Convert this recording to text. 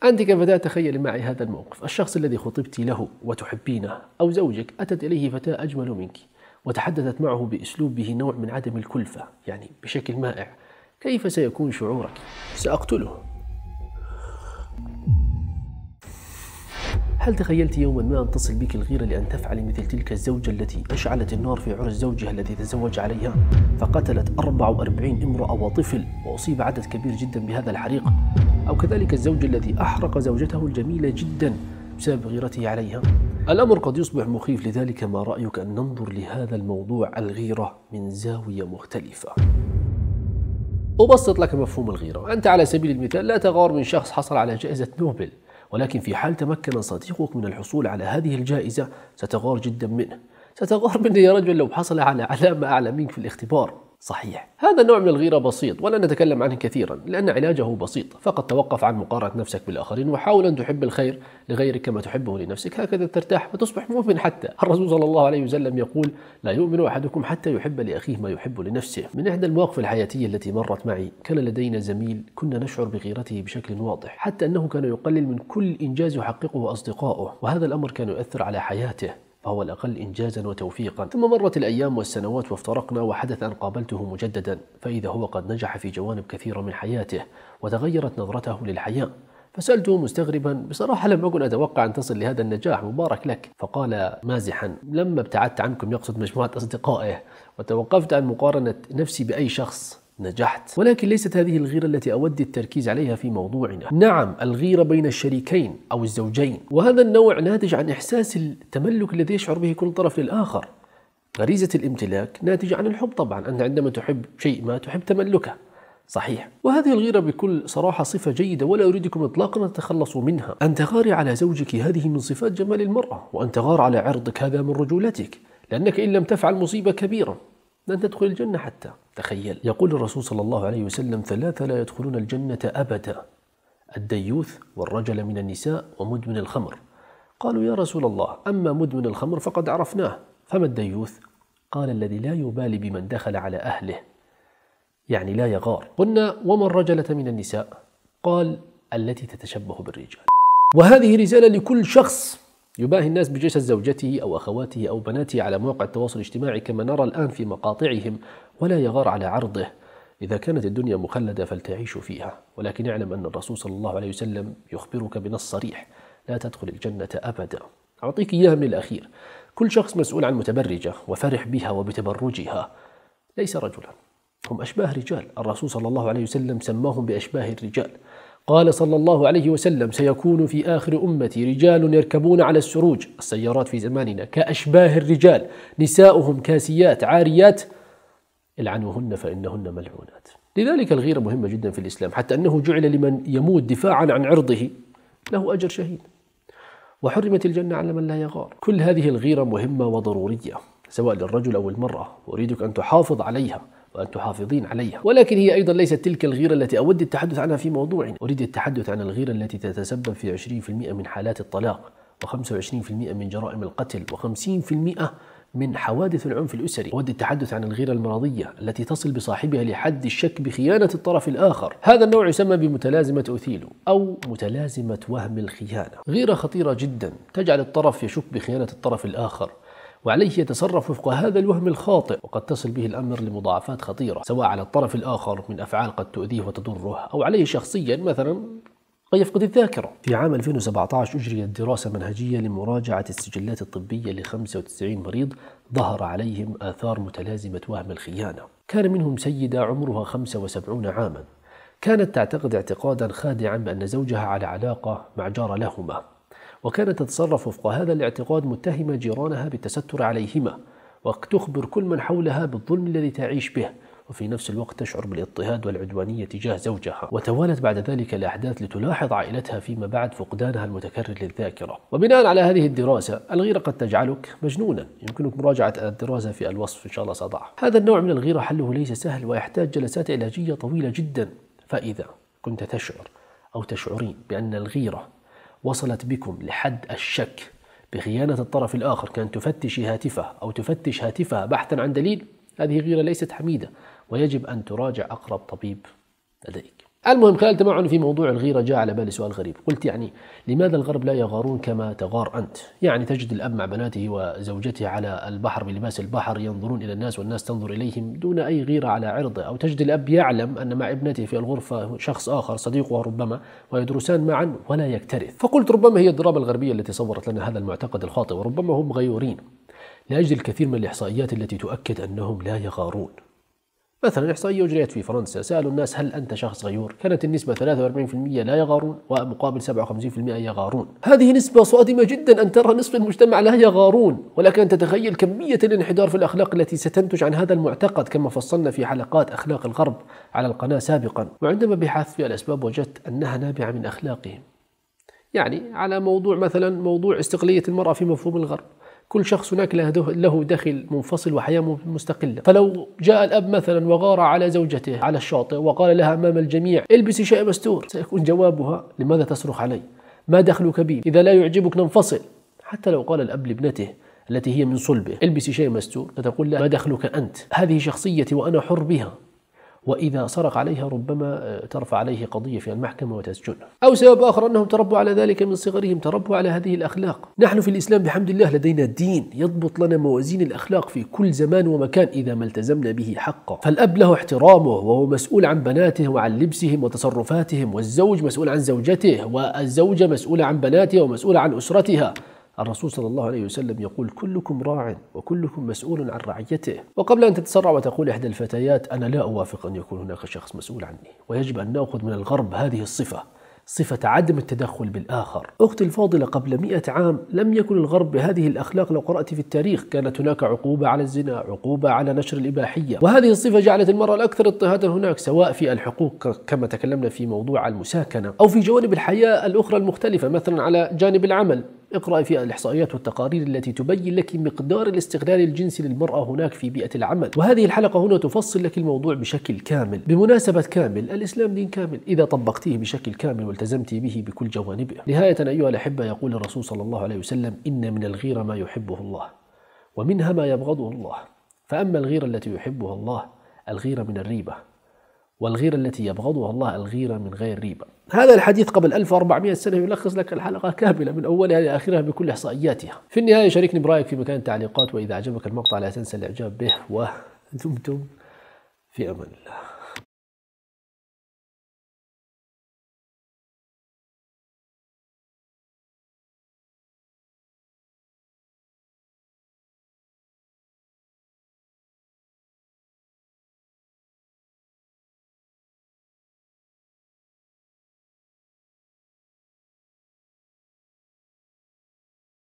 أنت كفتاة تخيلي معي هذا الموقف: الشخص الذي خطبت له وتحبينه أو زوجك أتت إليه فتاة أجمل منك وتحدثت معه بأسلوب به نوع من عدم الكلفة، يعني بشكل مائع. كيف سيكون شعورك؟ سأقتله. هل تخيلت يوما ما أن تصل بك الغيرة لأن تفعل مثل تلك الزوجة التي أشعلت النار في عرس زوجها الذي تزوج عليها فقتلت 44 امرأة وطفل وأصيب عدد كبير جدا بهذا الحريق؟ أو كذلك الزوج الذي أحرق زوجته الجميلة جدا بسبب غيرته عليها؟ الأمر قد يصبح مخيف، لذلك ما رأيك أن ننظر لهذا الموضوع الغيرة من زاوية مختلفة؟ أبسط لك مفهوم الغيرة. أنت على سبيل المثال لا تغار من شخص حصل على جائزة نوبل، ولكن في حال تمكن صديقك من الحصول على هذه الجائزة ستغار جدا منه. ستغار منه يا رجل لو حصل على علامة أعلى منك في الاختبار. صحيح، هذا النوع من الغيرة بسيط ولا نتكلم عنه كثيرا لأن علاجه بسيط، فقط توقف عن مقارنة نفسك بالآخرين وحاول أن تحب الخير لغيرك كما تحبه لنفسك، هكذا ترتاح وتصبح مؤمن. حتى الرسول صلى الله عليه وسلم يقول: لا يؤمن أحدكم حتى يحب لأخيه ما يحب لنفسه. من إحدى المواقف الحياتية التي مرت معي، كان لدينا زميل كنا نشعر بغيرته بشكل واضح، حتى أنه كان يقلل من كل إنجاز يحققه أصدقائه، وهذا الأمر كان يؤثر على حياته فهو الأقل إنجازا وتوفيقا. ثم مرت الأيام والسنوات وافترقنا، وحدث أن قابلته مجددا فإذا هو قد نجح في جوانب كثيرة من حياته وتغيرت نظرته للحياة. فسألته مستغربا: بصراحة لم أكن أتوقع أن تصل لهذا النجاح، مبارك لك. فقال مازحا: لما ابتعدت عنكم، يقصد مجموعة أصدقائه، وتوقفت عن مقارنة نفسي بأي شخص، نجحت. ولكن ليست هذه الغيرة التي أود التركيز عليها في موضوعنا. نعم، الغيرة بين الشريكين أو الزوجين، وهذا النوع ناتج عن إحساس التملك الذي يشعر به كل طرف للآخر. غريزة الامتلاك ناتجة عن الحب طبعا، أنت عندما تحب شيء ما تحب تملكه. صحيح، وهذه الغيرة بكل صراحة صفة جيدة ولا أريدكم إطلاقا أن تتخلصوا منها. أن تغاري على زوجك هذه من صفات جمال المرأة، وأن تغار على عرضك هذا من رجولتك، لأنك إن لم تفعل مصيبة كبيرة، لن تدخل الجنة حتى. تخيل، يقول الرسول صلى الله عليه وسلم: 3 لا يدخلون الجنة أبدا: الديوث والرجل من النساء ومدمن الخمر. قالوا: يا رسول الله، أما مدمن الخمر فقد عرفناه، فما الديوث؟ قال: الذي لا يبالي بمن دخل على أهله، يعني لا يغار. قلنا: وما الرجلة من النساء؟ قال: التي تتشبه بالرجال. وهذه رسالة لكل شخص يباهي الناس بجسد زوجته أو أخواته أو بناته على مواقع التواصل الاجتماعي كما نرى الآن في مقاطعهم، ولا يغار على عرضه. إذا كانت الدنيا مخلدة فلتعيش فيها، ولكن اعلم أن الرسول صلى الله عليه وسلم يخبرك بنص صريح: لا تدخل الجنة أبدا. أعطيك إياها من الأخير: كل شخص مسؤول عن متبرجة وفرح بها وبتبرجها ليس رجلا، هم أشباه رجال. الرسول صلى الله عليه وسلم سماهم بأشباه الرجال. قال صلى الله عليه وسلم: سيكون في آخر أمتي رجال يركبون على السروج، السيارات في زماننا، كأشباه الرجال، نساؤهم كاسيات عاريات، العنوهن فإنهن ملعونات. لذلك الغيرة مهمة جدا في الإسلام، حتى أنه جعل لمن يموت دفاعا عن عرضه له أجر شهيد، وحرمت الجنة على من لا يغار. كل هذه الغيرة مهمة وضرورية سواء للرجل أو المرأة، أريدك أن تحافظ عليها وأن تحافظين عليها. ولكن هي أيضا ليست تلك الغيرة التي أود التحدث عنها في موضوعنا. أريد التحدث عن الغيرة التي تتسبب في 20% من حالات الطلاق، و25% من جرائم القتل، و50% من حوادث العنف الأسري. أود التحدث عن الغيرة المرضية التي تصل بصاحبها لحد الشك بخيانة الطرف الآخر. هذا النوع يسمى بمتلازمة أوثيلو أو متلازمة وهم الخيانة. غيرة خطيرة جدا تجعل الطرف يشك بخيانة الطرف الآخر، وعليه يتصرف وفق هذا الوهم الخاطئ، وقد تصل به الأمر لمضاعفات خطيرة سواء على الطرف الآخر من أفعال قد تؤذيه وتضره، أو عليه شخصيا، مثلا قد يفقد الذاكرة. في عام 2017 أجريت دراسة منهجية لمراجعة السجلات الطبية ل 95 مريض ظهر عليهم آثار متلازمة وهم الخيانة. كان منهم سيدة عمرها 75 عاما، كانت تعتقد اعتقادا خادعا بأن زوجها على علاقة مع جار لهما، وكانت تتصرف وفق هذا الاعتقاد متهمة جيرانها بالتستر عليهما، وتخبر كل من حولها بالظلم الذي تعيش به، وفي نفس الوقت تشعر بالاضطهاد والعدوانية تجاه زوجها. وتوالت بعد ذلك الأحداث لتلاحظ عائلتها فيما بعد فقدانها المتكرر للذاكرة. وبناء على هذه الدراسة، الغيرة قد تجعلك مجنونا. يمكنك مراجعة الدراسة في الوصف إن شاء الله سأضعه. هذا النوع من الغيرة حله ليس سهل ويحتاج جلسات علاجية طويلة جدا. فإذا كنت تشعر أو تشعرين بأن الغيرة وصلت بكم لحد الشك بخيانة الطرف الآخر، كان تفتش هاتفه أو تفتش هاتفها بحثا عن دليل، هذه غيرة ليست حميدة، ويجب أن تراجع أقرب طبيب لديك. المهم، خلال تمعن في موضوع الغيرة جاء على بالي سؤال غريب. قلت يعني لماذا الغرب لا يغارون كما تغار أنت؟ يعني تجد الأب مع بناته وزوجته على البحر بلباس البحر ينظرون إلى الناس والناس تنظر إليهم دون أي غيرة على عرضه، أو تجد الأب يعلم أن مع ابنته في الغرفة شخص آخر صديقه ربما ويدرسان معا ولا يكترث. فقلت ربما هي الدراما الغربية التي صورت لنا هذا المعتقد الخاطئ، وربما هم غيورين لأجل الكثير من الإحصائيات التي تؤكد أنهم لا يغارون. مثلا إحصائية أجريت في فرنسا، سألوا الناس هل أنت شخص غيور؟ كانت النسبة 43% لا يغارون ومقابل 57% يغارون. هذه نسبة صادمة جدا أن ترى نصف المجتمع لا يغارون، ولكن أن تتخيل كمية الانحدار في الأخلاق التي ستنتج عن هذا المعتقد كما فصلنا في حلقات أخلاق الغرب على القناة سابقا. وعندما بحثت في الأسباب وجدت أنها نابعة من أخلاقهم. يعني على موضوع مثلا موضوع استقلالية المرأة في مفهوم الغرب، كل شخص هناك له دخل منفصل وحياة مستقلة. فلو جاء الأب مثلا وغار على زوجته على الشاطئ وقال لها أمام الجميع البسي شيء مستور، سيكون جوابها لماذا تصرخ علي؟ ما دخلك بي؟ إذا لا يعجبك ننفصل. حتى لو قال الأب لابنته التي هي من صلبه البسي شيء مستور، فتقول لا، ما دخلك أنت؟ هذه شخصيتي وأنا حر بها. وإذا صرخ عليها ربما ترفع عليه قضية في المحكمة وتسجنه. أو سبب آخر أنهم تربوا على ذلك من صغرهم، تربوا على هذه الأخلاق. نحن في الإسلام بحمد الله لدينا دين يضبط لنا موازين الأخلاق في كل زمان ومكان إذا ما التزمنا به حقا. فالأب له احترامه وهو مسؤول عن بناته وعن لبسهم وتصرفاتهم، والزوج مسؤول عن زوجته، والزوجة مسؤولة عن بناتها ومسؤولة عن أسرتها. الرسول صلى الله عليه وسلم يقول كلكم راع وكلكم مسؤول عن رعيته. وقبل أن تتسرع وتقول إحدى الفتيات أنا لا أوافق أن يكون هناك شخص مسؤول عني، ويجب أن نأخذ من الغرب هذه الصفة، صفة عدم التدخل بالآخر. أختي الفاضلة، قبل 100 عام لم يكن الغرب بهذه الأخلاق. لو قرأت في التاريخ كانت هناك عقوبة على الزنا، عقوبة على نشر الإباحية، وهذه الصفة جعلت المرأة الأكثر اضطهادا هناك، سواء في الحقوق كما تكلمنا في موضوع المساكنة، أو في جوانب الحياة الأخرى المختلفة، مثلا على جانب العمل. اقرأي في الإحصائيات والتقارير التي تبين لك مقدار الاستغلال الجنسي للمرأة هناك في بيئة العمل، وهذه الحلقة هنا تفصل لك الموضوع بشكل كامل. بمناسبة كامل، الإسلام دين كامل إذا طبقتيه بشكل كامل والتزمت به بكل جوانبه. نهاية أيها الأحبة، يقول الرسول صلى الله عليه وسلم إن من الغيرة ما يحبه الله ومنها ما يبغضه الله، فأما الغيرة التي يحبها الله الغيرة من الريبة، والغيرة التي يبغضها الله الغيرة من غير ريبة. هذا الحديث قبل 1400 سنة يلخص لك الحلقة كاملة من أولها إلى آخرها بكل إحصائياتها. في النهاية شاركني برأيك في مكان التعليقات، وإذا أعجبك المقطع لا تنسى الإعجاب به، ودمتم في أمان الله.